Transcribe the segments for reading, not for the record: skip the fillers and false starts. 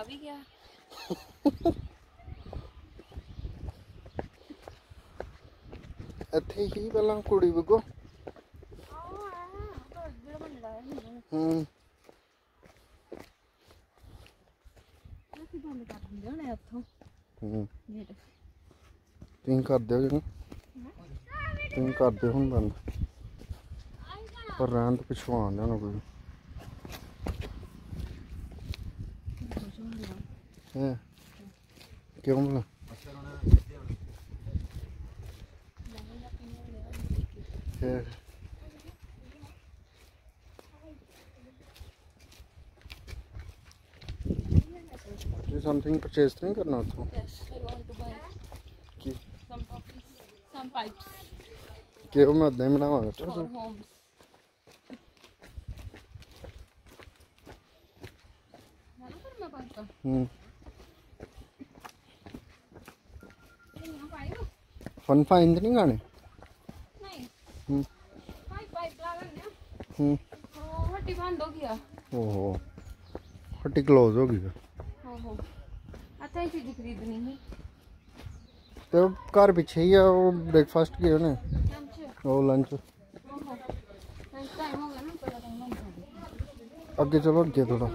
भी गया। ਇੱਥੇ ਹੀ ਪਹਿਲਾਂ ਕੁੜੀ ਵਗੋ बंद कर देंगे हुणे उत्थों गेट तुम कर दो जी तुम कर दो हूँ बंद पर रहन तो पिछों आने ना कोई है क्यों बोला समथिंग परचेज नहीं करना उत्थों some pipes क्यों मैं उदा ही बनावांगा for homes. फन फाइन नहीं गाने नहीं पाइप लगा लेना हट्टी बंद हो गया ओहो हट्टी क्लोज हो गई ओहो अच्छा ही चीज़ खरीदनी है तो घर पीछे ही है वो ब्रेकफास्ट किया ने वो लंच टाइम हो गया ना पहला टाइम अगे चलो अगे थोड़ा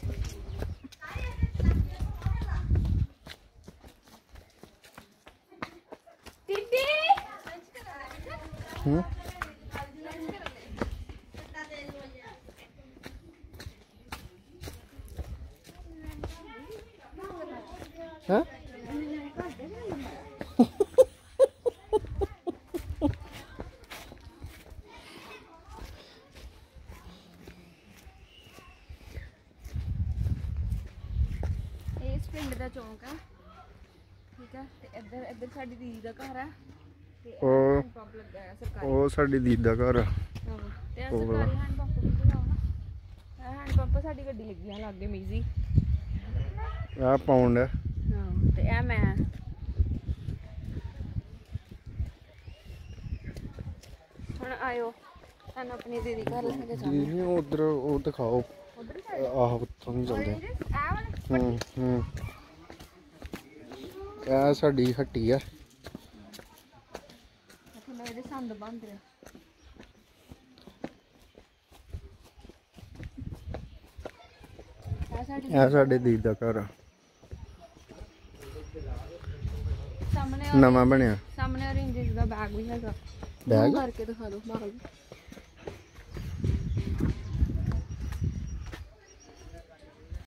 है इस पिंड का चौंक है ठीक है ते इधर इधर साडी दीदी का घर है ते हैंड पंप लगा है सरकारी ਉਹ ਸਾਡੀ ਦੀਦੀ ਦਾ ਘਰ ਆ ਤੇ ਸਰਕਾਰੀ हैंड पंप भी लगाओ ना हैंड पंप साडी गड्डी लगी है लागे मीजी ਆ ਪਾਉਂਡ ਹੈ हां ते ए मैं ਹੁਣ ਆਇਓ ਸਾਨੂੰ ਆਪਣੀ ਦੀਦੀ ਘਰ ਲੈ ਕੇ ਜਾਣਾ ਦੀਦੀ ਉਧਰ ਉਹ ਦਿਖਾਓ ਉਧਰ ਆਹ ਉੱਥੋਂ ਨਹੀਂ ਚੱਲਦੇ ਆ ਵਾਲੇ ਇਹ ਸਾਡੀ ਹੱਟੀ ਆ ਇੱਥੇ ਮੇਰੇ ਸੰਦ ਬੰਦ ਰਿਹਾ ਇਹ ਸਾਡੇ ਦੀਦੀ ਦਾ ਘਰ ਆ ਸਾਹਮਣੇ ਨਵਾਂ ਬਣਿਆ ਸਾਹਮਣੇ oranges ਦਾ ਬੈਗ ਵੀ ਹੈਗਾ ਬੈਗ ਕਰਕੇ ਦਿਖਾ ਦਿਓ ਬਾਹਰ